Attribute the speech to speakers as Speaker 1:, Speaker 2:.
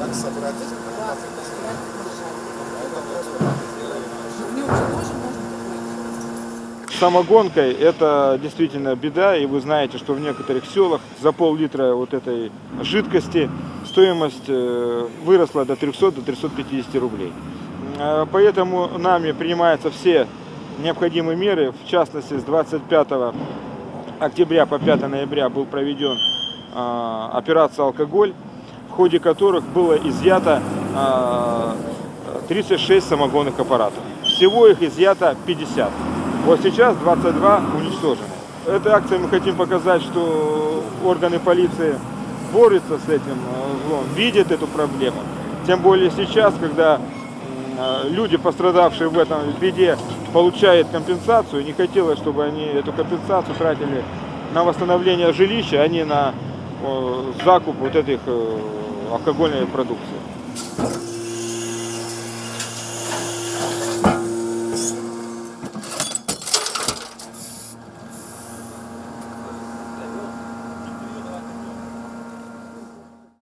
Speaker 1: Так собрать?
Speaker 2: Да, собирать в нем же тоже можно купить.
Speaker 3: Самогонкой это действительно беда, и вы знаете, что в некоторых селах за пол-литра вот этой жидкости стоимость выросла до 300-350 рублей. Поэтому нами принимаются все необходимые меры, в частности с 25 октября по 5 ноября был проведен операция «Алкоголь», в ходе которых было изъято 36 самогонных аппаратов. Всего их изъято 50. Вот сейчас 22 уничтожены. Этой акцией мы хотим показать, что органы полиции борются с этим злом, видят эту проблему. Тем более сейчас, когда люди, пострадавшие в этом беде, получают компенсацию, не хотелось, чтобы они эту компенсацию тратили на восстановление жилища, а не на закуп вот этих алкогольной продукции.